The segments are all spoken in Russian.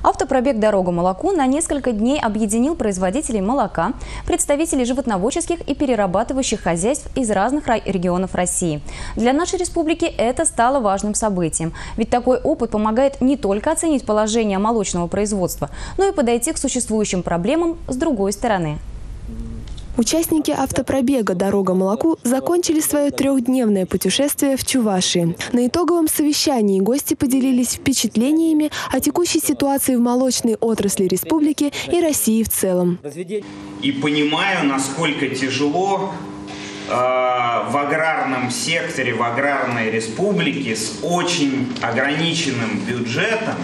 Автопробег «Дорога-молоку» на несколько дней объединил производителей молока, представителей животноводческих и перерабатывающих хозяйств из разных регионов России. Для нашей республики это стало важным событием. Ведь такой опыт помогает не только оценить положение молочного производства, но и подойти к существующим проблемам с другой стороны. Участники автопробега «Дорога-молоку» закончили свое трехдневное путешествие в Чувашии. На итоговом совещании гости поделились впечатлениями о текущей ситуации в молочной отрасли республики и России в целом. И понимаю, насколько тяжело в аграрном секторе, в аграрной республике с очень ограниченным бюджетом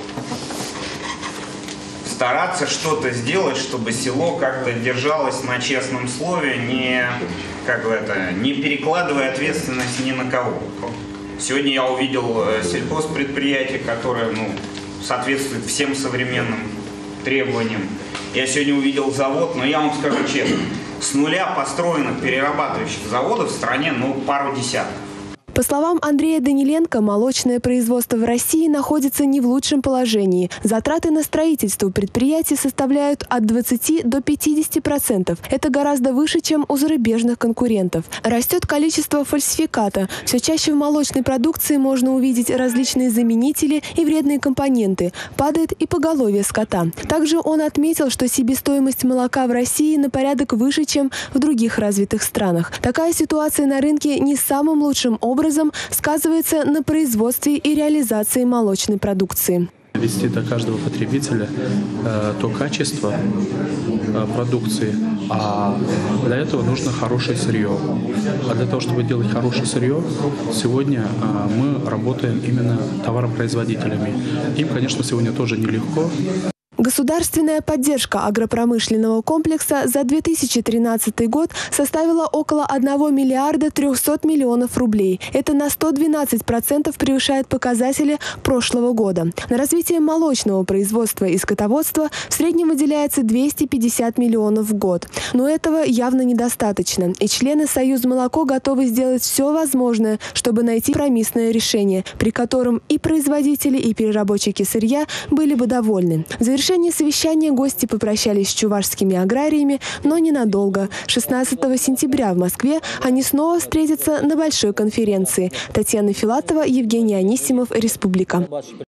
стараться что-то сделать, чтобы село как-то держалось на честном слове, не перекладывая ответственность ни на кого. Сегодня я увидел сельхозпредприятие, которое соответствует всем современным требованиям. Я сегодня увидел завод, но я вам скажу честно, с нуля построенных перерабатывающих заводов в стране пару десятков. По словам Андрея Даниленко, молочное производство в России находится не в лучшем положении. Затраты на строительство предприятий составляют от 20 до 50%. Это гораздо выше, чем у зарубежных конкурентов. Растет количество фальсификата. Все чаще в молочной продукции можно увидеть различные заменители и вредные компоненты. Падает и поголовье скота. Также он отметил, что себестоимость молока в России на порядок выше, чем в других развитых странах. Такая ситуация на рынке не самым лучшим образом сказывается на производстве и реализации молочной продукции. Вести до каждого потребителя то качество продукции, а для этого нужно хорошее сырье. А для того, чтобы делать хорошее сырье, сегодня мы работаем именно товаропроизводителями. Им, конечно, сегодня тоже нелегко. Государственная поддержка агропромышленного комплекса за 2013 год составила около 1 миллиарда 300 миллионов рублей. Это на 112% превышает показатели прошлого года. На развитие молочного производства и скотоводства в среднем выделяется 250 миллионов в год. Но этого явно недостаточно. И члены Союза молоко готовы сделать все возможное, чтобы найти компромиссное решение, при котором и производители, и переработчики сырья были бы довольны. В завершении совещания гости попрощались с чувашскими аграриями, но ненадолго. 16 сентября в Москве они снова встретятся на большой конференции. Татьяна Филатова, Евгений Анисимов, Республика.